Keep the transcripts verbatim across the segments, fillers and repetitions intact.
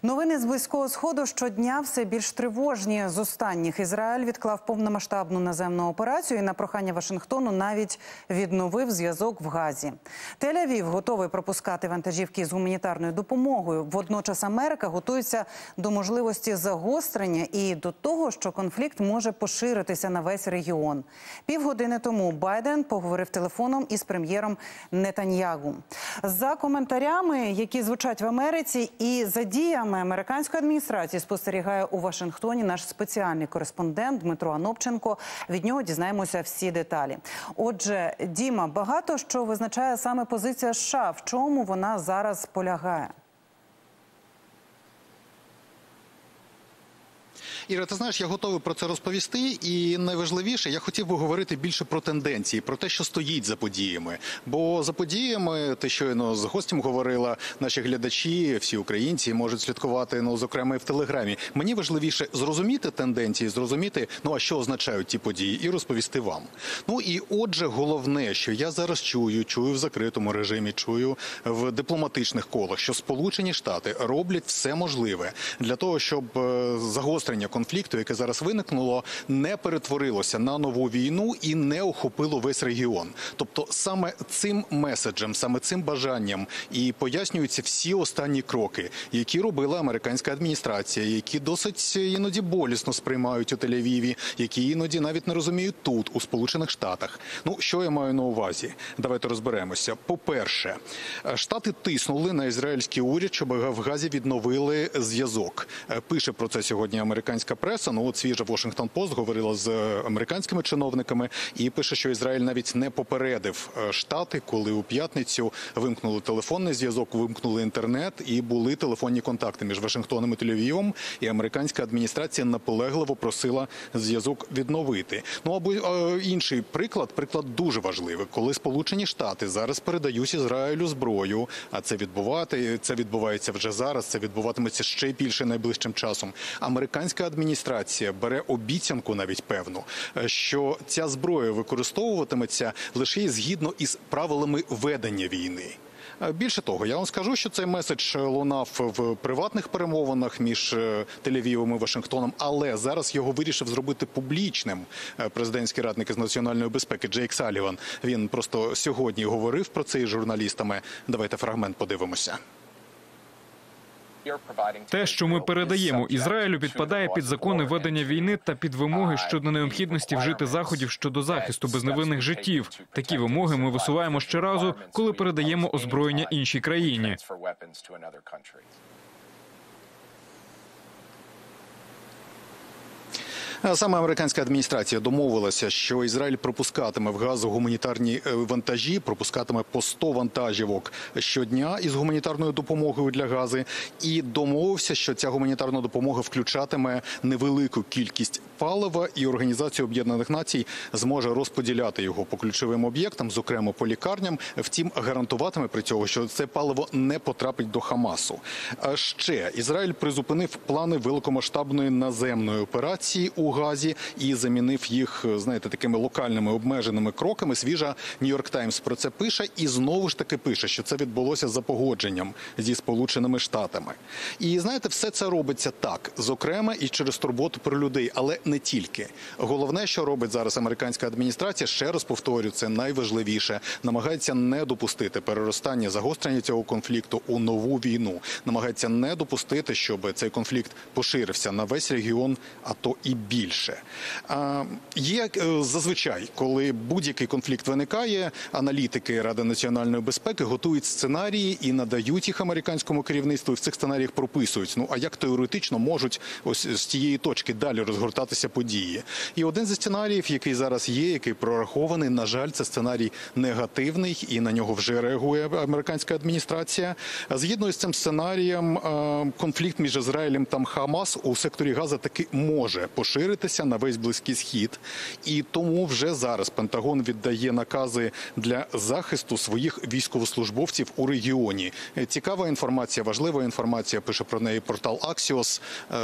Новини з Близького Сходу щодня все більш тривожні. З останніх Ізраїль відклав повномасштабну наземну операцію і на прохання Вашингтону навіть відновив зв'язок в Газі. Тель-Авів готовий пропускати вантажівки з гуманітарною допомогою. Водночас Америка готується до можливості загострення і до того, що конфлікт може поширитися на весь регіон. Півгодини тому Байден поговорив телефоном із прем'єром Нетаньягу. За коментарями, які звучать в Америці, і за діями американської адміністрації спостерігає у Вашингтоні наш спеціальний кореспондент Дмитро Анопченко. Від нього дізнаємося всі деталі. Отже, Діма, багато що визначає саме позиція США. В чому вона зараз полягає? Іра, ти знаєш, я готовий про це розповісти, і найважливіше, я хотів би говорити більше про тенденції, про те, що стоїть за подіями. Бо за подіями, ти щойно з гостем говорила, наші глядачі, всі українці можуть слідкувати, ну, зокрема, і в Телеграмі. Мені важливіше зрозуміти тенденції, зрозуміти, ну, а що означають ті події, і розповісти вам. Ну, і отже, головне, що я зараз чую, чую в закритому режимі, чую в дипломатичних колах, що Сполучені Штати роблять все можливе для того, щоб загострення конфлікту, яке зараз виникнуло, не перетворилося на нову війну і не охопило весь регіон. Тобто саме цим меседжем, саме цим бажанням і пояснюються всі останні кроки, які робила американська адміністрація, які досить іноді болісно сприймають у Тель-Авіві, які іноді навіть не розуміють тут, у Сполучених Штатах. Ну, що я маю на увазі? Давайте розберемося. По-перше, Штати тиснули на ізраїльський уряд, щоб в Газі відновили зв'язок. Пише про це сьогодні американська преса, ну от свіжа Washington Post говорила з американськими чиновниками і пише, що Ізраїль навіть не попередив Штати, коли у п'ятницю вимкнули телефонний зв'язок, вимкнули інтернет і були телефонні контакти між Вашингтоном і Тель-Авівом, і американська адміністрація наполегливо просила зв'язок відновити. Ну або інший приклад, приклад дуже важливий, коли Сполучені Штати зараз передають Ізраїлю зброю, а це відбувати, це відбувається вже зараз, це відбуватиметься ще більше найближчим часом. Американська адміністрація бере обіцянку навіть певну, що ця зброя використовуватиметься лише згідно із правилами ведення війни. Більше того, я вам скажу, що цей меседж лунав в приватних перемовинах між Тель-Авівом і Вашингтоном, але зараз його вирішив зробити публічним президентський радник із національної безпеки Джейк Саліван. Він просто сьогодні говорив про це із журналістами. Давайте фрагмент подивимося. Те, що ми передаємо Ізраїлю, підпадає під закони ведення війни та під вимоги щодо необхідності вжити заходів щодо захисту безневинних життів. Такі вимоги ми висуваємо щоразу, коли передаємо озброєння іншій країні. Саме американська адміністрація домовилася, що Ізраїль пропускатиме в Газу гуманітарні вантажі, пропускатиме по сто вантажівок щодня із гуманітарною допомогою для Гази, і домовився, що ця гуманітарна допомога включатиме невелику кількість палива, і Організація Об'єднаних Націй зможе розподіляти його по ключовим об'єктам, зокрема по лікарням, втім гарантуватиме при цьому, що це паливо не потрапить до Хамасу. А ще Ізраїль призупинив плани великомасштабної наземної операції у Газі і замінив їх, знаєте, такими локальними обмеженими кроками. Свіжа Нью-Йорк Таймс про це пише і знову ж таки пише, що це відбулося за погодженням зі Сполученими Штатами. І, знаєте, все це робиться так, зокрема і через турботу про людей, але не тільки. Головне, що робить зараз американська адміністрація, ще раз повторю, це найважливіше, намагається не допустити переростання, загострення цього конфлікту у нову війну. Намагається не допустити, щоб цей конфлікт поширився на весь регіон, а то і більше. Більше. Є зазвичай, коли будь-який конфлікт виникає, аналітики Ради національної безпеки готують сценарії і надають їх американському керівництву, і в цих сценаріях прописують, ну а як теоретично можуть ось з цієї точки далі розгортатися події. І один зі сценаріїв, який зараз є, який прорахований, на жаль, це сценарій негативний, і на нього вже реагує американська адміністрація. Згідно з цим сценарієм, конфлікт між Ізраїлем та Хамас у секторі Газа таки може поширитися поширитися на весь Близький Схід. І тому вже зараз Пентагон віддає накази для захисту своїх військовослужбовців у регіоні. Цікава інформація, важлива інформація, пише про неї портал Axios.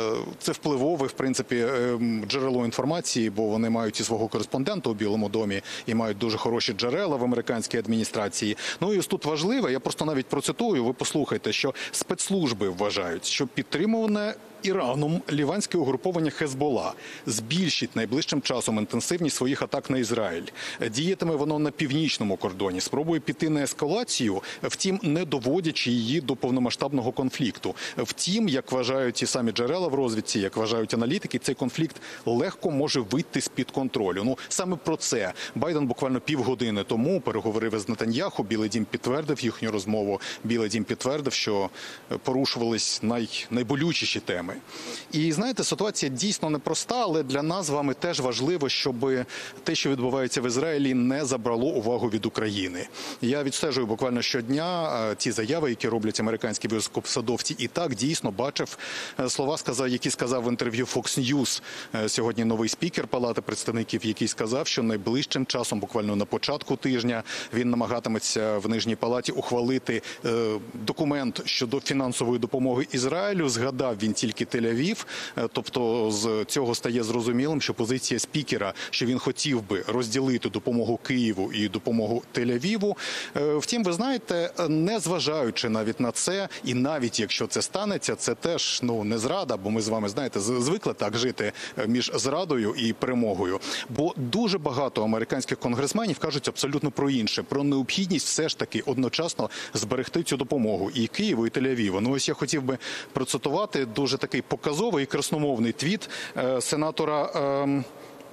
Це впливове, в принципі, джерело інформації, бо вони мають і свого кореспондента у Білому домі, і мають дуже хороші джерела в американській адміністрації. Ну і ось тут важливе, я просто навіть процитую, ви послухайте, що спецслужби вважають, що підтримуване Іраном ліванське угруповання Хезбола збільшить найближчим часом інтенсивність своїх атак на Ізраїль. Діятиме воно на північному кордоні, спробує піти на ескалацію, втім не доводячи її до повномасштабного конфлікту. Втім, як вважають ті самі джерела в розвідці, як вважають аналітики, цей конфлікт легко може вийти з-під контролю. Ну, саме про це Байден буквально півгодини тому переговорив із Нетаньяху, Білий дім підтвердив їхню розмову, Білий дім підтвердив, що порушувались най... найболючіші теми. І, знаєте, ситуація дійсно непроста, але для нас з вами теж важливо, щоб те, що відбувається в Ізраїлі, не забрало увагу від України. Я відстежую буквально щодня ті заяви, які роблять американські високопосадовці. І так, дійсно, бачив слова, які сказав в інтерв'ю Fox News сьогодні новий спікер Палати представників, який сказав, що найближчим часом, буквально на початку тижня, він намагатиметься в Нижній Палаті ухвалити документ щодо фінансової допомоги Ізраїлю. Згадав він тільки Тель-Авів, тобто з цього стає зрозумілим, що позиція спікера, що він хотів би розділити допомогу Києву і допомогу Тель-Авіву. Втім, ви знаєте, не зважаючи навіть на це, і навіть якщо це станеться, це теж, ну, не зрада, бо ми з вами, знаєте, звикли так жити між зрадою і перемогою. Бо дуже багато американських конгресменів кажуть абсолютно про інше, про необхідність все ж таки одночасно зберегти цю допомогу і Києву, і Тель-Авіву. Ну, ось я хотів би процитувати дуже такий показовий і красномовний твіт е, сенатора е,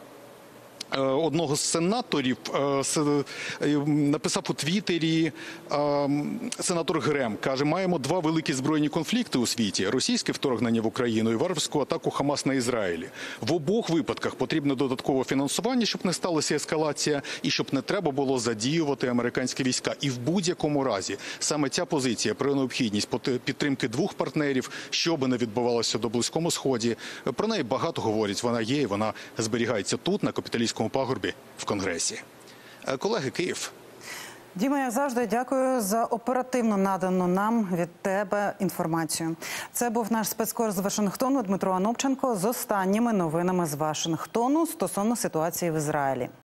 одного з сенаторів, написав у Твіттері сенатор Грем, каже, маємо два великі збройні конфлікти у світі – російське вторгнення в Україну і варварську атаку Хамас на Ізраїлі. В обох випадках потрібне додаткове фінансування, щоб не сталася ескалація і щоб не треба було задіювати американські війська. І в будь-якому разі саме ця позиція про необхідність підтримки двох партнерів, що би не відбувалося до Близькому Сході, про неї багато говорять, вона є і вона зберігається тут, на капіталістському пагорбі в Конгресі. Колеги, Київ. Діма, я завжди дякую за оперативно надану нам від тебе інформацію. Це був наш спецкор з Вашингтону Дмитро Анопченко з останніми новинами з Вашингтону стосовно ситуації в Ізраїлі.